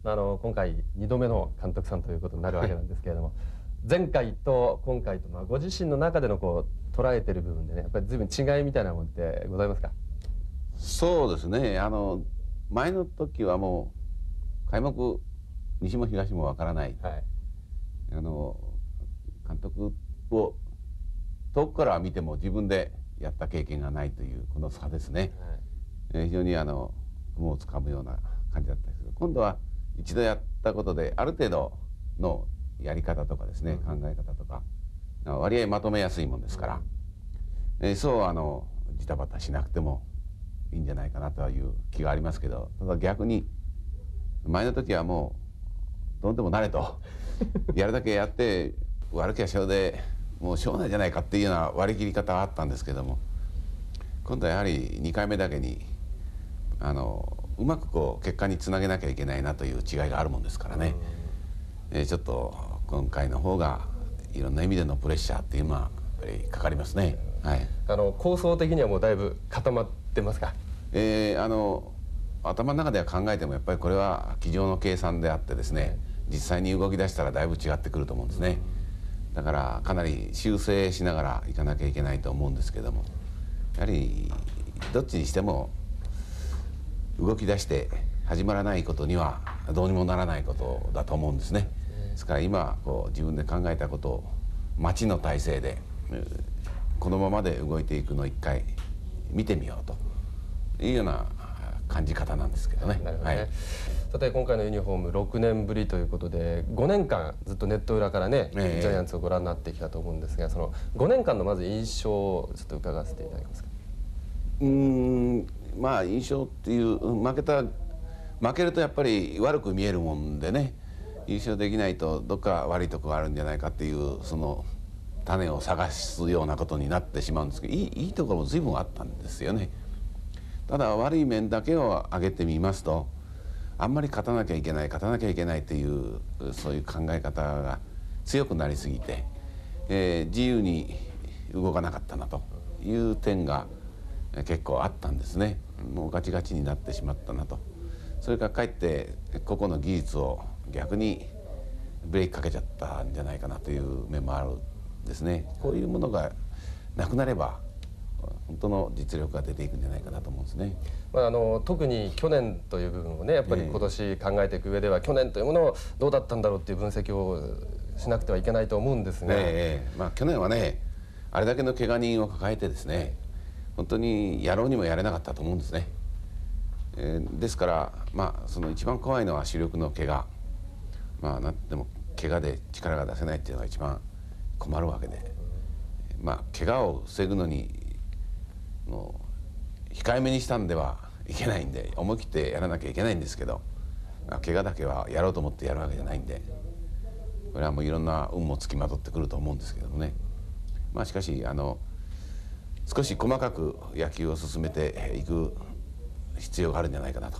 今回2度目の監督さんということになるわけなんですけれども、前回と今回と、ご自身の中での捉えてる部分でね、やっぱり随分違いみたいなものってございますか？ そうですね。前の時はもう開幕西も東もわからない、 はい、 監督を遠くから見ても自分でやった経験がないというこの差ですね。非常に雲をつかむような感じだったんですけど、今度は一度やったことである程度のやり方とかですね、考え方とか割合まとめやすいもんですから、そうジタバタしなくてもいいんじゃないかなという気がありますけど、ただ逆に前の時はもうどんでもなれとやるだけやって悪きゃしょうでもうしょうがないじゃないかっていうような割り切り方はあったんですけども、今度はやはり2回目だけにうまく結果につなげなきゃいけないなという違いがあるもんですからね、ちょっと今回の方がいろんな意味でのプレッシャーっていうのはやっぱりかかりますね。はい、 構想的にはもうだいぶ固まってますか？ 頭の中では考えてもやっぱりこれは机上の計算であってですね、実際に動き出したらだいぶ違ってくると思うんですね。だからかなり修正しながらいかなきゃいけないと思うんですけども、やはりどっちにしても動き出して始まらないことにはどうにもならないことだと思うんですね。ですから今自分で考えたことを待ちの体制でこのままで動いていくのを一回見てみようというような感じ方なんですけどね。 なるほどね。はい、さて今回のユニフォーム6年ぶりということで5年間ずっとネット裏からね、ジャイアンツをご覧になってきたと思うんですが、その5年間のまず印象をちょっと伺わせていただけますか？ 印象っていう負けるとやっぱり悪く見えるもんでね、優勝できないとどっか悪いとこがあるんじゃないかっていうその種を探すようなことになってしまうんですけど、いいところも随分あったんですよね。ただ悪い面だけを挙げてみますと、あんまり勝たなきゃいけないというそういう考え方が強くなりすぎて、自由に動かなかったなという点が結構あったんですね。もうガチガチになってしまったなと。それからかえって個々の技術を逆にブレーキかけちゃったんじゃないかなという面もあるんですね。こういうものがなくなれば本当の実力が出ていくんじゃないかなと思うんですね。 特に去年という部分をね、やっぱり今年考えていく上では、去年というものをどうだったんだろうっていう分析をしなくてはいけないと思うんですが、 去年はね、あれだけの怪我人を抱えてですね、本当にやろうにもやれなかったと思うんですね。ですからその一番怖いのは主力の怪我、なんでも怪我で力が出せないっていうのが一番困るわけで、怪我を防ぐのにもう控えめにしたんではいけないんで思い切ってやらなきゃいけないんですけど、怪我だけはやろうと思ってやるわけじゃないんで、これはもういろんな運もつきまとってくると思うんですけどもね。しかし少し細かく野球を進めていく必要があるんじゃないかなと。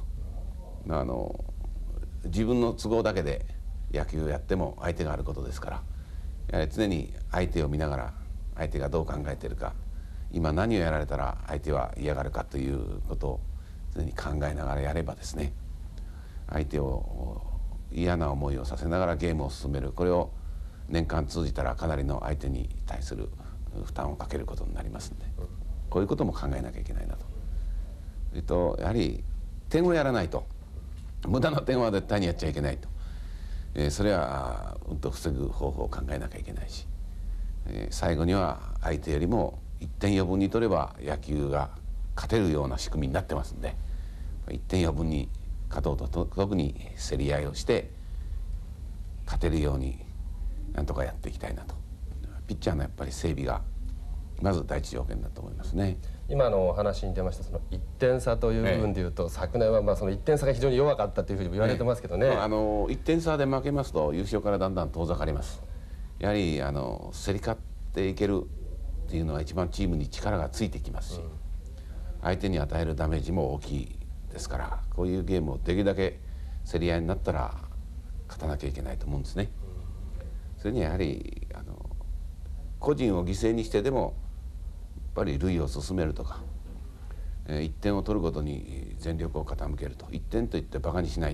自分の都合だけで野球をやっても相手があることですから、やはり常に相手を見ながら相手がどう考えているか、今何をやられたら相手は嫌がるかということを常に考えながらやればですね、相手を嫌な思いをさせながらゲームを進める、これを年間通じたらかなりの相手に対する負担をかけることになりますので、こういうことも考えなきゃいけないなと。それとやはり点をやらないと、無駄な点は絶対にやっちゃいけないと、それは防ぐ方法を考えなきゃいけないし、最後には相手よりも1点余分に取れば野球が勝てるような仕組みになってますんで、1点余分に勝とうと特に競り合いをして勝てるようになんとかやっていきたいなと。ピッチャーのやっぱり整備がまず第一条件だと思いますね。 今のお話に出ましたその1点差という部分でいうと、昨年はその1点差が非常に弱かったというふうに言われてますけどね。 1点差で負けますと優勝からだんだん遠ざかります。やはり競り勝っていけるっていうのは一番チームに力がついてきますし、相手に与えるダメージも大きいですから、こういうゲームをできるだけ競り合いになったら勝たなきゃいけないと思うんですね。それにはやはり個人を犠牲にしてでもやっぱり塁を進めるとか、1点を取ることに全力を傾けると、1点といってバカにしないと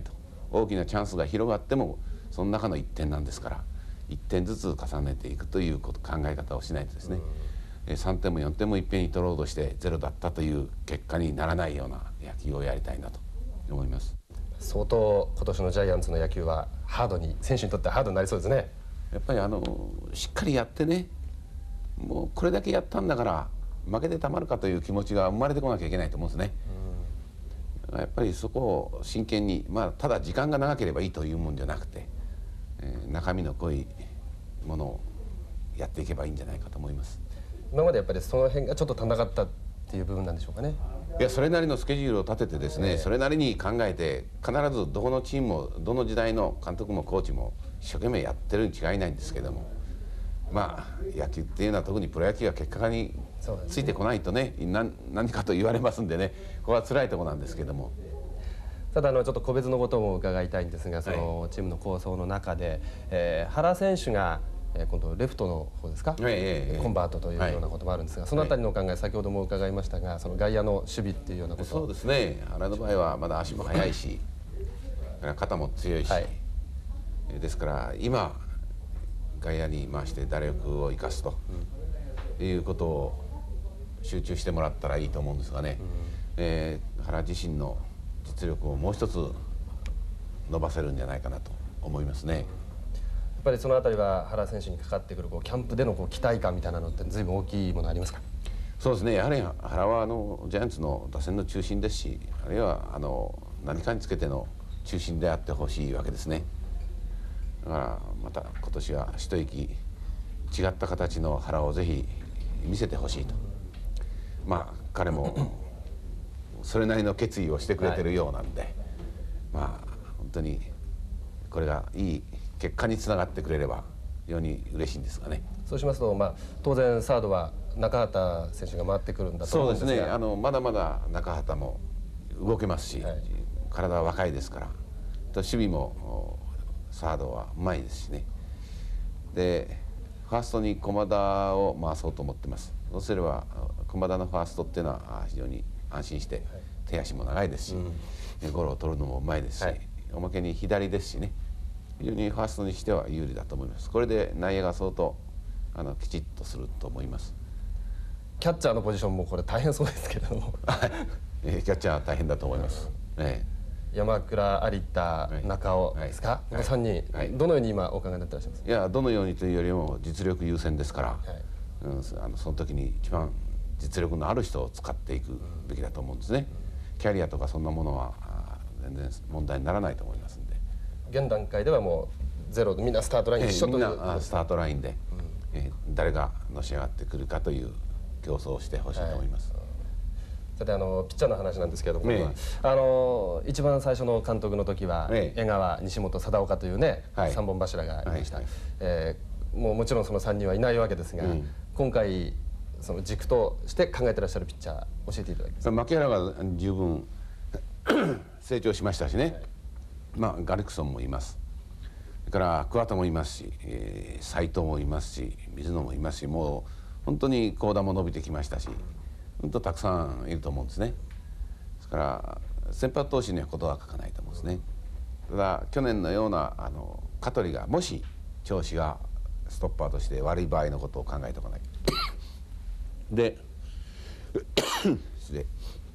大きなチャンスが広がってもその中の1点なんですから、1点ずつ重ねていくという考え方をしないとですね、3点も4点もいっぺんに取ろうとしてゼロだったという結果にならないような野球をやりたいなと思います。 相当今年のジャイアンツの野球はハードに、選手にとってはハードになりそうですね。 やっぱりしっかりやってね、もうこれだけやったんだから負けてたまるかという気持ちが生まれてこなきゃいけないと思うんですね。やっぱりそこを真剣に、ただ時間が長ければいいというもんじゃなくて、中身の濃いものをやっていけばいいんじゃないかと思います。 今までやっぱりその辺がちょっと足んなかったっていう部分なんでしょうかね。 いや、それなりのスケジュールを立ててですね、それなりに考えて、必ずどこのチームもどの時代の監督もコーチも一生懸命やってるに違いないんですけども、野球っていうのは特にプロ野球が結果についてこないとね、何かと言われますんでね、ここは辛いところなんですけども。 ただちょっと個別のことも伺いたいんですが、そのチームの構想の中で、原選手が今度レフトの方ですか、コンバートというようなこともあるんですが、そのあたりのお考え、先ほども伺いましたが、その外野の守備っていうようなこと。 そうですね、原の場合はまだ足も速いし、肩も強いし、ですから今外野に回して打力を生かすということを集中してもらったらいいと思うんですがね、原自身の実力をもう一つ伸ばせるんじゃないかなと思いますね。 やっぱりそのあたりは原選手にかかってくるキャンプでの期待感みたいなのって随分大きいものありますか？ そうですね、やはり原はジャイアンツの打線の中心ですし、あるいは何かにつけての中心であってほしいわけですね。だからまた今年は一息違った形の原をぜひ見せてほしいと。彼もそれなりの決意をしてくれてるようなんで、本当にこれがいい結果につながってくれれば非常に嬉しいんですがね。 そうしますと、当然サードは中畑選手が回ってくるんだと思うんですが。 そうですね、まだまだ中畑も動けますし、体は若いですから、守備もサードはうまいですしね。でファーストに駒田を回そうと思ってます。そうすれば駒田のファーストっていうのは非常に安心して、手足も長いですし、ゴロを取るのもうまいですし、おまけに左ですしね、非常にファーストにしては有利だと思います。これで内野が相当きちっとすると思います。 キャッチャーのポジションもこれ大変そうですけれどもキャッチャーは大変だと思います。 山倉、有田、中尾ですか、この3人、どのように今お考えになってらっしゃいますか？ いや、どのようにというよりも実力優先ですから、その時に一番実力のある人を使っていくべきだと思うんですね。キャリアとかそんなものは全然問題にならないと思いますんで。 現段階ではもうゼロでみんなスタートライン一緒という、 みんなスタートラインで、誰がのし上がってくるかという競争をしてほしいと思います。 さてピッチャーの話なんですけれども、一番最初の監督の時は江川、西本、貞岡というね、3本柱がいました。もちろんその3人はいないわけですが、今回その軸として考えてらっしゃるピッチャー教えていただけますか？ 牧原が十分成長しましたしね、ガリクソンもいます、それから桑田もいますし、斉藤もいますし、水野もいますし、もう本当に高田も伸びてきましたし、本当たくさんいると思うんですね。ですから先発投手にはことは書かないと思うんですね。ただ去年のような香取がもし調子がストッパーとして悪い場合のことを考えておかないで失礼、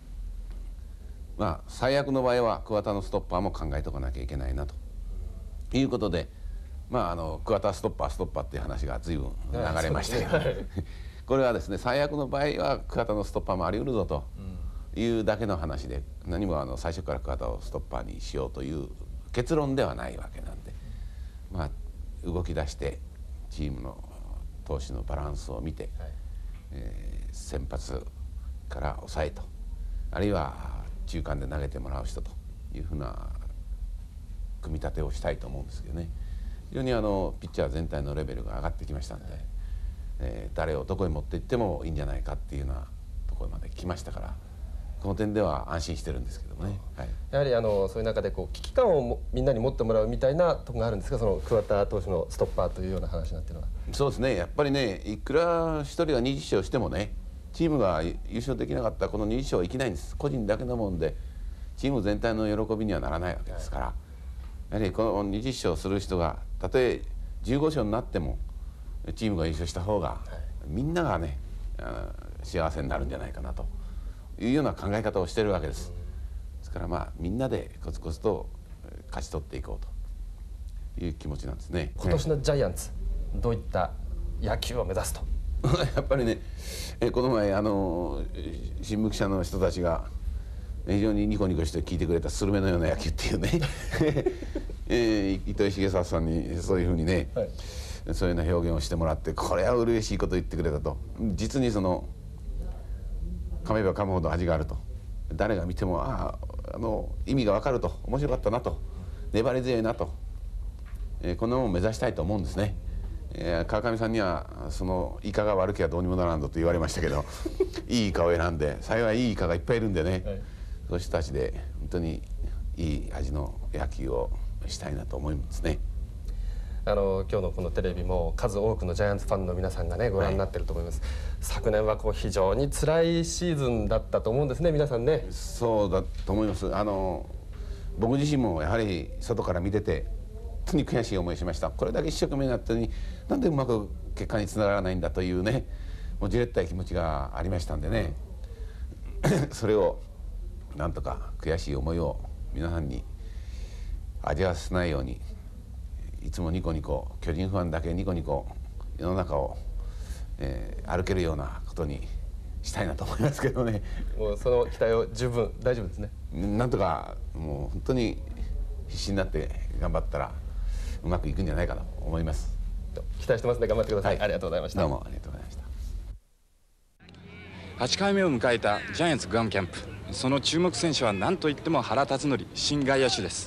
最悪の場合は桑田のストッパーも考えておかなきゃいけないなということで、桑田ストッパーっていう話が随分流れましたけど、これはですね、最悪の場合は桑田のストッパーもあり得るぞというだけの話で、何も最初から桑田をストッパーにしようという結論ではないわけなんで、動き出してチームの投手のバランスを見て、先発から抑えと、あるいは中間で投げてもらう人というふうな組み立てをしたいと思うんですけどね。非常にピッチャー全体のレベルが上がってきましたんで、誰をどこへ持っていってもいいんじゃないかっていうようなところまで来ましたから、この点では安心してるんですけどもね。 やはりそういう中で危機感をみんなに持ってもらうみたいなところがあるんですか、その桑田投手のストッパーというような話なんていうのは。 そうですね、やっぱりね、いくら一人が20勝してもね、チームが優勝できなかったこの20勝は生きないんです。個人だけのもんでチーム全体の喜びにはならないわけですから、 やはりこの20勝する人がたとえ15勝になってもチームが優勝した方がみんながね幸せになるんじゃないかなというような考え方をしているわけです。ですからまあみんなでコツコツと勝ち取っていこうという気持ちなんですね。 今年のジャイアンツ、どういった野球を目指すとやっぱりね、この前新聞記者の人たちが非常にニコニコして聞いてくれたスルメのような野球っていうね糸井重里さんにそういうふうにね、はい、そういうような表現をしてもらって、これは嬉しいこと言ってくれたと。実にその噛めば噛むほど味があると、誰が見ても意味が分かると、面白かったなと、粘り強いなと、こんなものを目指したいと思うんですね。川上さんにはそのイカが悪きゃどうにもならんと言われましたけどいいイカを選んで、幸いいいイカがいっぱいいるんでね、はい、そういう人たちで本当にいい味の野球をしたいなと思いますね。 今日のこのテレビも数多くのジャイアンツファンの皆さんがねご覧になってると思います。はい、昨年は非常に辛いシーズンだったと思うんですね、皆さんね。 そうだと思います。僕自身もやはり外から見てて本当に悔しい思いしました。これだけ一生懸命になったのになんでうまく結果につながらないんだというね、もうじれったい気持ちがありましたんでねそれをなんとか悔しい思いを皆さんに味わわせないように、いつもニコニコ、巨人ファンだけニコニコ世の中を、歩けるようなことにしたいなと思いますけどね。 もうその期待を十分大丈夫ですね。 なんとかもう本当に必死になって頑張ったらうまくいくんじゃないかと思います。 期待してますね。頑張ってください。はい、ありがとうございました。 どうもありがとうございました。 8回目を迎えたジャイアンツグアムキャンプ、その注目選手は何といっても原辰徳新外野手です。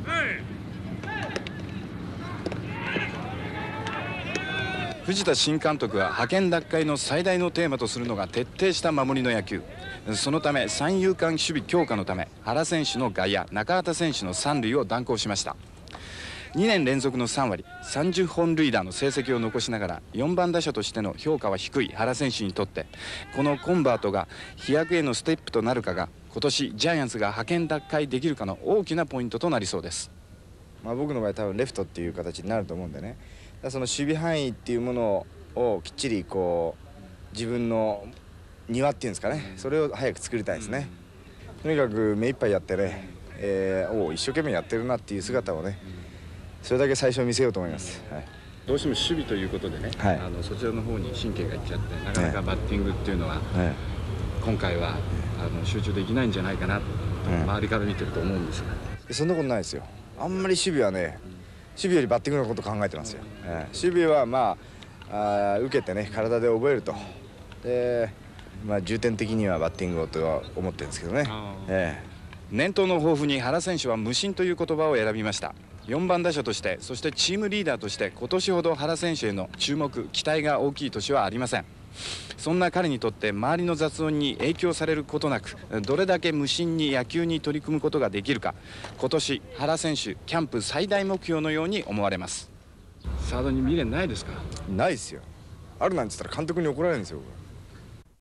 藤田新監督は派遣奪回の最大のテーマとするのが徹底した守りの野球。そのため三遊間守備強化のため原選手の外野、中畑選手の三塁を断行しました。2年連続の3割30本塁打の成績を残しながら4番打者としての評価は低い原選手にとって、このコンバートが飛躍へのステップとなるかが今年ジャイアンツが派遣奪回できるかの大きなポイントとなりそうです。 僕の場合多分レフトっていう形になると思うんでね、その守備範囲っていうものをきっちり自分の庭っていうんですかね、それを早く作りたいですね。とにかく目いっぱいやってね、一生懸命やってるなっていう姿をね、それだけ最初見せようと思います。はい、 どうしても守備ということでね、はい、そちらの方に神経がいっちゃってなかなかバッティングっていうのは、今回は集中できないんじゃないかなと、周りから見てると思うんですが、 そんなことないですよ。あんまり守備はね、守備よりバッティングのこと考えてますよ。守備は受けてね体で覚えると、で重点的にはバッティングをとは思ってるんですけどね。 念頭の抱負に原選手は無心という言葉を選びました。4番打者として、そしてチームリーダーとして今年ほど原選手への注目期待が大きい年はありません。そんな彼にとって周りの雑音に影響されることなく、どれだけ無心に野球に取り組むことができるか、今年原選手キャンプ最大目標のように思われます。サードに未練ないですか？ ないですよ。あるなんて言ったら監督に怒られるんですよ。